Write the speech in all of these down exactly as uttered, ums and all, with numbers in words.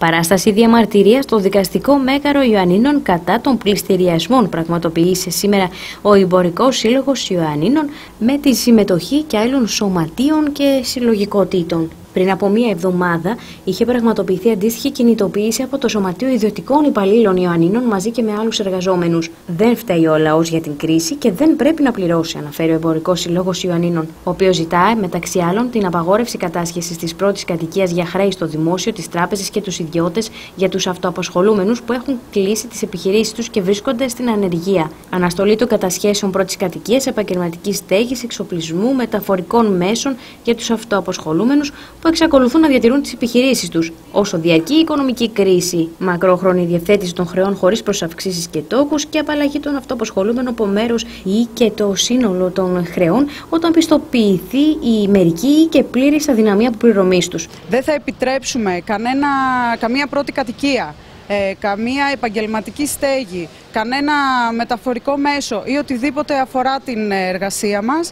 Παράσταση διαμαρτυρίας στο δικαστικό μέγαρο Ιωαννίνων κατά των πληστηριασμών πραγματοποιήσε σήμερα ο Εμπορικός Σύλλογος Ιωαννίνων με τη συμμετοχή και άλλων σωματείων και συλλογικότητων. Πριν από μία εβδομάδα είχε πραγματοποιηθεί αντίστοιχη κινητοποίηση από το Σωματείο Ιδιωτικών Υπαλλήλων Ιωαννίνων μαζί και με άλλους εργαζόμενους. Δεν φταίει ο λαός για την κρίση και δεν πρέπει να πληρώσει, αναφέρει ο Εμπορικός Σύλλογος Ιωαννίνων, ο οποίος ζητάει μεταξύ άλλων την απαγόρευση κατάσχεσης της πρώτης κατοικίας για χρέη στο δημόσιο, τις τράπεζες και τους ιδιώτες για τους αυτοαπασχολούμενους που έχουν κλείσει τις επιχειρήσεις τους και βρίσκονται στην ανεργία. Αναστολή των κατασχέσεων πρώτης κατοικίας, επαγγελματικής στέγης, εξοπλισμού, μεταφορικών μέσων για τους αυτοαπασχολούμενους που εξακολουθούν να διατηρούν τις επιχειρήσεις τους, όσο διαρκεί η οικονομική κρίση, μακρόχρονη διευθέτηση των χρεών χωρίς προσαυξήσεις και τόκους και απαλλαγή των αυτοαπασχολούμενων από μέρος ή και το σύνολο των χρεών όταν πιστοποιηθεί η μερική ή και πλήρης αδυναμία αποπληρωμής τους. Δεν θα επιτρέψουμε κανένα, καμία πρώτη κατοικία, ε, καμία επαγγελματική στέγη, κανένα μεταφορικό μέσο ή οτιδήποτε αφορά την εργασία μας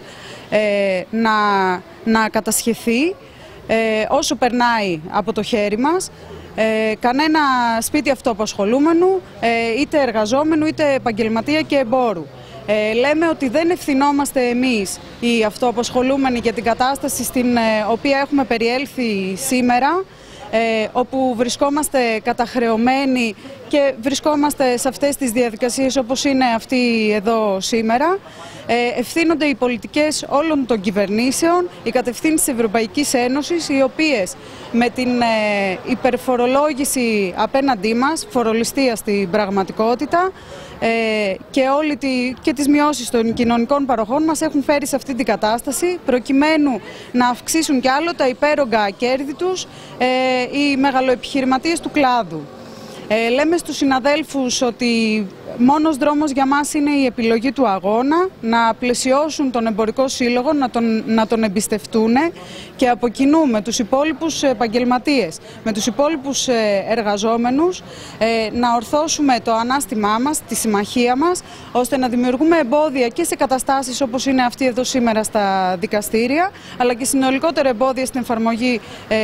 ε, να, να κατασχεθεί. Ε, όσο περνάει από το χέρι μας, ε, κανένα σπίτι αυτοαπασχολούμενου, ε, είτε εργαζόμενου είτε επαγγελματία και εμπόρου. Ε, λέμε ότι δεν ευθυνόμαστε εμείς οι αυτοαπασχολούμενοι για την κατάσταση στην ε, οποία έχουμε περιέλθει σήμερα, ε, όπου βρισκόμαστε καταχρεωμένοι και βρισκόμαστε σε αυτές τις διαδικασίες όπως είναι αυτή εδώ σήμερα. Ε, ευθύνονται οι πολιτικές όλων των κυβερνήσεων, οι κατευθύνσεις της Ευρωπαϊκής Ένωσης, οι οποίες με την ε, υπερφορολόγηση απέναντί μας, φορολιστία στην πραγματικότητα ε, και, όλη τη, και τις μειώσεις των κοινωνικών παροχών μας έχουν φέρει σε αυτή την κατάσταση προκειμένου να αυξήσουν κι άλλο τα υπέρογκα κέρδη τους ε, οι μεγαλοεπιχειρηματίες του κλάδου. Ε, λέμε στους συναδέλφους ότι μόνος δρόμος για μας είναι η επιλογή του αγώνα, να πλαισιώσουν τον Εμπορικό Σύλλογο, να τον, να τον εμπιστευτούν και από κοινού με τους υπόλοιπους επαγγελματίες, με τους υπόλοιπους εργαζόμενους, να ορθώσουμε το ανάστημά μας, τη συμμαχία μας, ώστε να δημιουργούμε εμπόδια και σε καταστάσεις όπως είναι αυτή εδώ σήμερα στα δικαστήρια, αλλά και συνολικότερα εμπόδια στην εφαρμογή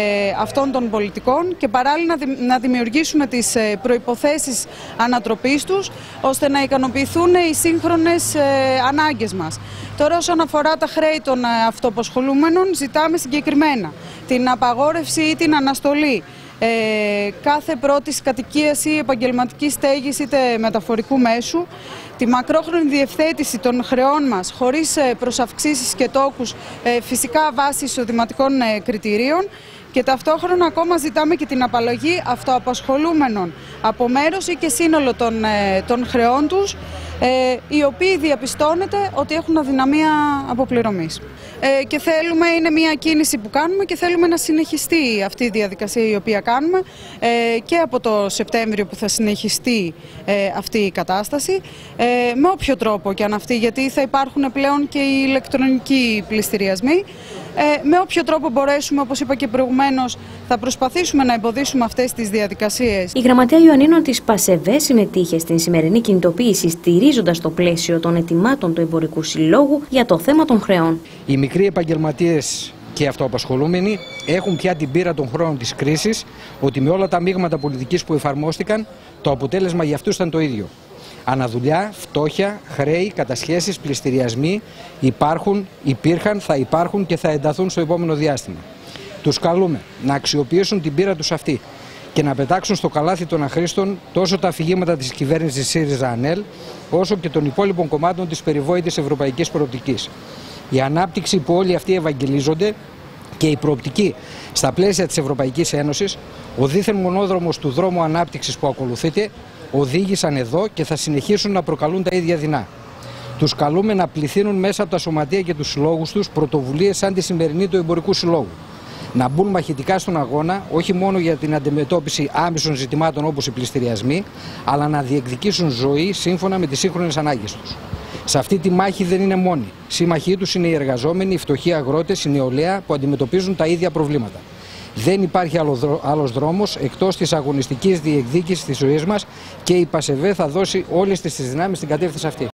αυτών των πολιτικών και παράλληλα να δημιουργήσουμε τις προϋποθέσεις ανατροπής τους, ώστε να ικανοποιηθούν οι σύγχρονες ε, ανάγκες μας. Τώρα, όσον αφορά τα χρέη των ε, αυτοαπασχολούμενων, ζητάμε συγκεκριμένα την απαγόρευση ή την αναστολή ε, κάθε πρώτης κατοικίας ή επαγγελματικής στέγης είτε μεταφορικού μέσου, τη μακρόχρονη διευθέτηση των χρεών μας χωρίς ε, προσαυξήσεις και τόκους, ε, φυσικά βάσει εισοδηματικών ε, κριτηρίων, και ταυτόχρονα ακόμα ζητάμε και την απαλλαγή αυτοαπασχολούμενων από μέρος ή και σύνολο των, ε, των χρεών τους, ε, οι οποίοι διαπιστώνεται ότι έχουν αδυναμία αποπληρωμής. Ε, και θέλουμε, είναι μια κίνηση που κάνουμε και θέλουμε να συνεχιστεί αυτή η διαδικασία η οποία κάνουμε ε, και από το Σεπτέμβριο που θα συνεχιστεί ε, αυτή η κατάσταση, ε, με όποιο τρόπο και αν αυτή, γιατί θα υπάρχουν πλέον και οι ηλεκτρονικοί πληστηριασμοί. Ε, με όποιο τρόπο μπορέσουμε, όπως είπα και προηγουμένως, θα προσπαθήσουμε να εμποδίσουμε αυτές τις διαδικασίες. Η Γραμματεία Ιωαννίνων της ΠΑΣΕΒΕ συμμετείχε στην σημερινή κινητοποίηση, στηρίζοντας το πλαίσιο των αιτημάτων του Εμπορικού Συλλόγου για το θέμα των χρεών. Οι μικροί επαγγελματίες και οι αυτοαπασχολούμενοι έχουν πια την πείρα των χρόνων της κρίσης, ότι με όλα τα μείγματα πολιτικής που εφαρμόστηκαν, το αποτέλεσμα για αυτούς ήταν το ίδιο. Αναδουλειά, φτώχεια, χρέη, κατασχέσεις, πληστηριασμοί υπάρχουν, υπήρχαν, θα υπάρχουν και θα ενταθούν στο επόμενο διάστημα. Τους καλούμε να αξιοποιήσουν την πείρα τους αυτή και να πετάξουν στο καλάθι των αχρήστων τόσο τα αφηγήματα της κυβέρνησης ΣΥΡΙΖΑ-ΑΝΕΛ, όσο και των υπόλοιπων κομμάτων της περιβόητης ευρωπαϊκής προοπτικής. Η ανάπτυξη που όλοι αυτοί ευαγγελίζονται και η προοπτική στα πλαίσια της Ευρωπαϊκής Ένωσης, ο δίθεν μονόδρομος του δρόμου ανάπτυξης που ακολουθείτε, οδήγησαν εδώ και θα συνεχίσουν να προκαλούν τα ίδια δεινά. Τους καλούμε να πληθύνουν μέσα από τα σωματεία και τους συλλόγους τους πρωτοβουλίες σαν τη σημερινή του Εμπορικού Συλλόγου. Να μπουν μαχητικά στον αγώνα, όχι μόνο για την αντιμετώπιση άμεσων ζητημάτων όπως οι πληστηριασμοί, αλλά να διεκδικήσουν ζωή σύμφωνα με τις σύγχρονες ανάγκες τους. Σε αυτή τη μάχη δεν είναι μόνοι. Σύμμαχοί τους είναι οι εργαζόμενοι, οι φτωχοί αγρότες, η νεολαία που αντιμετωπίζουν τα ίδια προβλήματα. Δεν υπάρχει άλλος δρόμος εκτός της αγωνιστικής διεκδίκησης της ζωής μας και η ΠΑΣΕΒΕ θα δώσει όλες τις δυνάμεις στην κατεύθυνση αυτή.